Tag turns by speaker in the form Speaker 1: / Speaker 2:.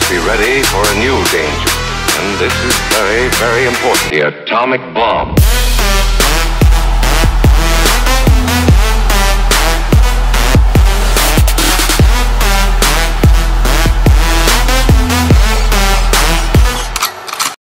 Speaker 1: be ready for a new danger. And this is very, very important. The atomic bomb.